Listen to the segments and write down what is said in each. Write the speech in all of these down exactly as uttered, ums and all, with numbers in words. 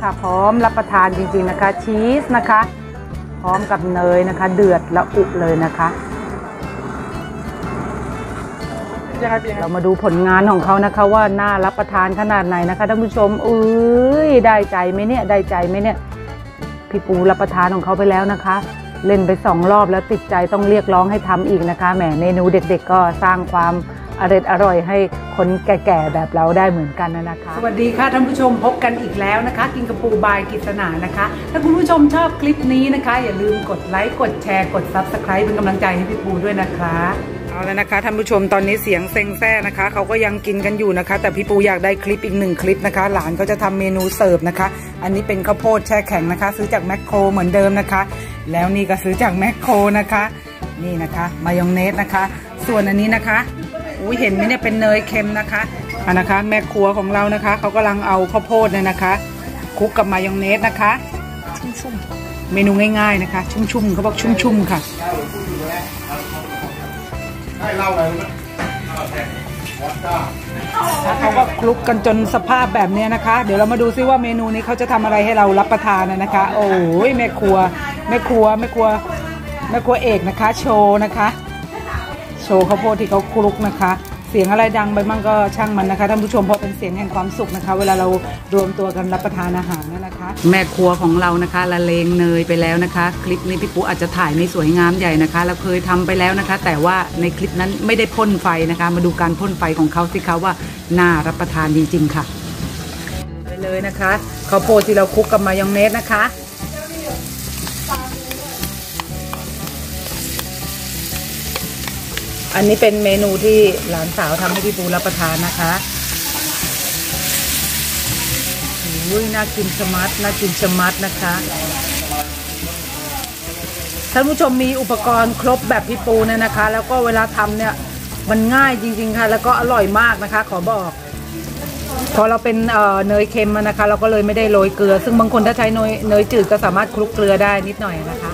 ค่ะพร้อมรับประทานจริงๆนะคะชีสนะคะพร้อมกับเนยนะคะเดือดละอุเลยนะคะเรามาดูผลงานของเขานะคะว่าน่ารับประทานขนาดไหนนะคะท่านผู้ชมเอ้ยได้ใจไหมเนี่ยได้ใจไหมเนี่ยพี่ปูรับประทานของเขาไปแล้วนะคะเล่นไปสองรอบแล้วติดใจต้องเรียกร้องให้ทำอีกนะคะแหมเมนูเด็กๆก็สร้างความอร่อยอร่อยให้คนแก่ๆแบบเราได้เหมือนกันนะคะสวัสดีค่ะท่านผู้ชมพบกันอีกแล้วนะคะกินกับปูบายกิษณานะคะถ้าคุณผู้ชมชอบคลิปนี้นะคะอย่าลืมกดไลค์กดแชร์กด ซับสไครบ์ เป็นกำลังใจให้พี่ปูด้วยนะคะเอาแล้วนะคะท่านผู้ชมตอนนี้เสียงเซ็งแซ่นะคะเขาก็ยังกินกันอยู่นะคะแต่พี่ปูอยากได้คลิปอีกหนึ่งคลิปนะคะหลานก็จะทำเมนูเสิร์ฟนะคะอันนี้เป็นข้าวโพดแช่แข็งนะคะซื้อจากแมคโครเหมือนเดิมนะคะแล้วนี่ก็ซื้อจากแมคโครนะคะนี่นะคะมายองเนสนะคะส่วนอันนี้นะคะอุ้ยเห็นไหมเนี่ยเป็นเนยเค็มนะคะอ่ะนะคะแม่ครัวของเรานะคะเขากำลังเอาข้าวโพดเนี่ยนะคะคลุกกับมายองเนสนะคะชุ่มๆเมนูง่ายๆนะคะชุ่มๆเขาบอกชุ่มๆค่ะแล้วเขาก็คลุกกันจนสภาพแบบนี้นะคะเดี๋ยวเรามาดูซิว่าเมนูนี้เขาจะทำอะไรให้เรารับประทานนะคะโอ้ยแม่ครัวแม่ครัวแม่ครัวแม่ครัวเอกนะคะโชว์นะคะโชว์ข้าวโพดที่เขาคลุกนะคะเสียงอะไรดังไปมั่งก็ช่างมันนะคะท่านผู้ชมเพราะเป็นเสียงแห่งความสุขนะคะเวลาเรารวมตัวกันรับประทานอาหารนะคะแม่ครัวของเรานะคะละเลงเนยไปแล้วนะคะคลิปนี้พี่ปูอาจจะถ่ายไม่สวยงามใหญ่นะคะเราเคยทำไปแล้วนะคะแต่ว่าในคลิปนั้นไม่ได้พ่นไฟนะคะมาดูการพ่นไฟของเขาสิคะว่าน่ารับประทานจริงๆค่ะไปเลยนะคะข้าวโพดที่เราคลุกกับมายองเนสนะคะอันนี้เป็นเมนูที่หลานสาวทำให้พี่ปูรับประทานนะคะอุ้ยน่ากินชะมัดน่ากินชะมัดนะคะท่านผู้ชมมีอุปกรณ์ครบแบบพี่ปูเนี่ยนะคะแล้วก็เวลาทำเนี่ยมันง่ายจริงๆค่ะแล้วก็อร่อยมากนะคะขอบอกพอเราเป็นเอ่อเนยเค็มนะคะเราก็เลยไม่ได้โรยเกลือซึ่งบางคนถ้าใช้เนยเนยจืดก็สามารถคลุกเกลือได้นิดหน่อยนะคะ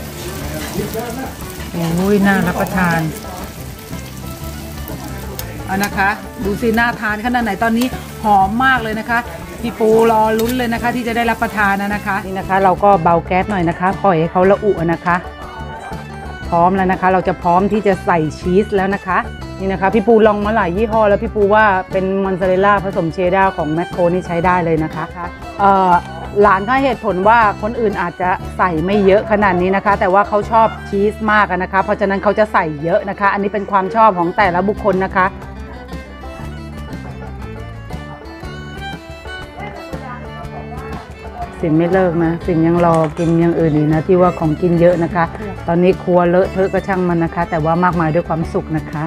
อุ้ยน่ารับประทานเอานะคะดูสิน่าทานขนาดไหนตอนนี้หอมมากเลยนะคะพี่ปูรอลุ้นเลยนะคะที่จะได้รับประทานนะคะนี่นะคะเราก็เบาแก๊สหน่อยนะคะปล่อยให้เขาละอุนะคะพร้อมแล้วนะคะเราจะพร้อมที่จะใส่ชีสแล้วนะคะนี่นะคะพี่ปูลองมาหลายยี่ห้อแล้วพี่ปูว่าเป็นมอสซาเรลล่าผสมเชดดาร์ของแมคโครนี่ใช้ได้เลยนะคะเอ่อหลานให้เหตุผลว่าคนอื่นอาจจะใส่ไม่เยอะขนาดนี้นะคะแต่ว่าเขาชอบชีสมากนะคะเพราะฉะนั้นเขาจะใส่เยอะนะคะอันนี้เป็นความชอบของแต่ละบุคคลนะคะสิ่งไม่เลิกนะสิ่งยังรอกินอย่างอื่นอีกนะที่ว่าของกินเยอะนะคะตอนนี้ครัวเลอะเทอะก็ช่างมันนะคะแต่ว่ามากมายด้วยความสุขนะคะ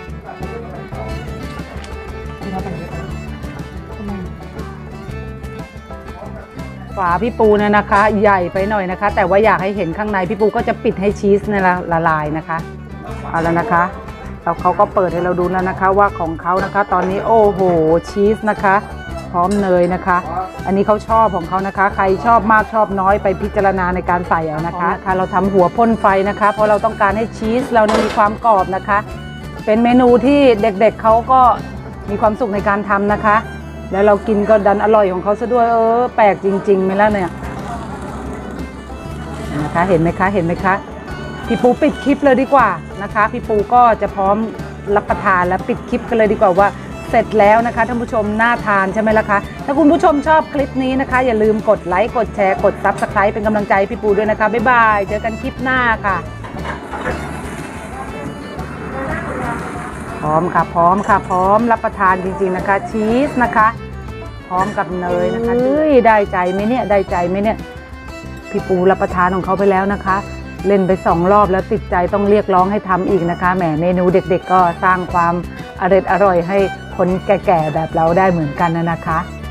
ฝาพี่ปูเนี่ยนะคะใหญ่ไปหน่อยนะคะแต่ว่าอยากให้เห็นข้างในพี่ปูก็จะปิดให้ชีสเนี่ยละลายนะคะเอาแล้วนะคะแล้วเขาก็เปิดให้เราดูแล้วนะคะว่าของเขานะคะตอนนี้โอ้โหชีสนะคะพร้อมเนยนะคะอันนี้เขาชอบของเขานะคะใครชอบมากชอบน้อยไปพิจารณาในการใส่เอานะคะค่ะเราทำหัวพ่นไฟนะคะเพราะเราต้องการให้ชีสเรามีความกรอบนะคะเป็นเมนูที่เด็กๆ เเขาก็มีความสุขในการทำนะคะแล้วเรากินก็ดันอร่อยของเขาซะด้วยเออแปลกจริงๆไหมล่ะเนี่ยนะคะเห็นไหมคะเห็นไหมคะพี่ปูปิดคลิปเลยดีกว่านะคะพี่ปูก็จะพร้อมรับประทานและปิดคลิปกันเลยดีกว่าว่าเสร็จแล้วนะคะท่านผู้ชมน่าทานใช่ไหมล่ะคะถ้าคุณผู้ชมชอบคลิปนี้นะคะอย่าลืมกดไลค์กดแชร์กด ซับสไครบ์ เป็นกำลังใจพี่ปูด้วยนะคะบ๊ายบายเจอกันคลิปหน้าค่ะพร้อมค่ะพร้อมค่ะพร้อมรับประทานจริงๆนะคะชีสนะคะพร้อมกับเนยนะคะเฮ้ยได้ใจไหมเนี่ยได้ใจไหมเนี่ยพี่ปูรับประทานของเขาไปแล้วนะคะเล่นไปสองรอบแล้วติดใจต้องเรียกร้องให้ทำอีกนะคะแหมเมนูเด็กๆก็สร้างความอร่อยอร่อยให้คนแก่ๆแบบเราได้เหมือนกันนะคะ